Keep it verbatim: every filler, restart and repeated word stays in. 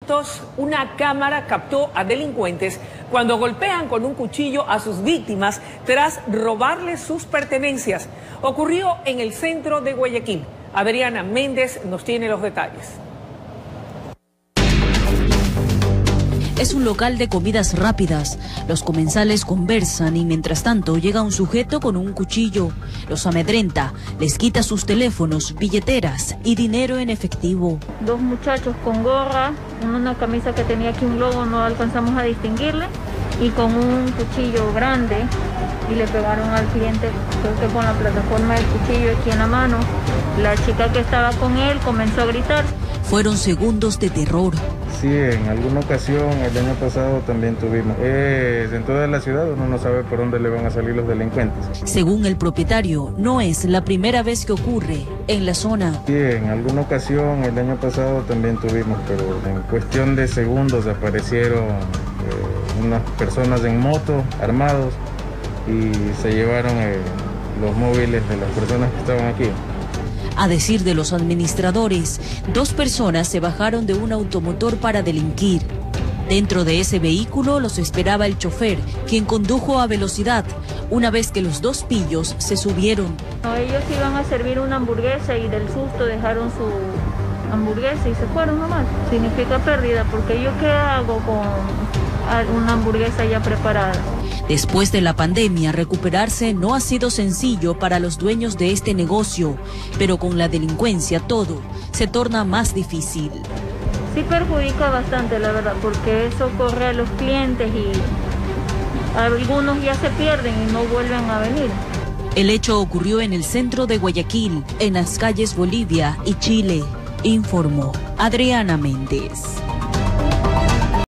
minutos, una cámara captó a delincuentes cuando golpean con un cuchillo a sus víctimas tras robarles sus pertenencias. Ocurrió en el centro de Guayaquil. Adriana Méndez nos tiene los detalles. Es un local de comidas rápidas. Los comensales conversan y mientras tanto llega un sujeto con un cuchillo. Los amedrenta, les quita sus teléfonos, billeteras y dinero en efectivo. Dos muchachos con gorra, una camisa que tenía aquí un logo, no alcanzamos a distinguirle, y con un cuchillo grande, y le pegaron al cliente, creo que con la plataforma del cuchillo aquí en la mano. La chica que estaba con él comenzó a gritar. Fueron segundos de terror. Sí, en alguna ocasión el año pasado también tuvimos. Eh, en toda la ciudad uno no sabe por dónde le van a salir los delincuentes. Según el propietario, no es la primera vez que ocurre en la zona. Sí, en alguna ocasión el año pasado también tuvimos, pero en cuestión de segundos aparecieron eh, unas personas en moto, armados, y se llevaron eh, los móviles de las personas que estaban aquí. A decir de los administradores, dos personas se bajaron de un automotor para delinquir. Dentro de ese vehículo los esperaba el chofer, quien condujo a velocidad, una vez que los dos pillos se subieron. No, ellos iban a servir una hamburguesa y del susto dejaron su hamburguesa y se fueron nomás. Significa pérdida, porque yo qué hago con una hamburguesa ya preparada. Después de la pandemia, recuperarse no ha sido sencillo para los dueños de este negocio, pero con la delincuencia todo se torna más difícil. Sí perjudica bastante, la verdad, porque eso corre a los clientes y algunos ya se pierden y no vuelven a venir. El hecho ocurrió en el centro de Guayaquil, en las calles Bolivia y Chile, informó Adriana Méndez.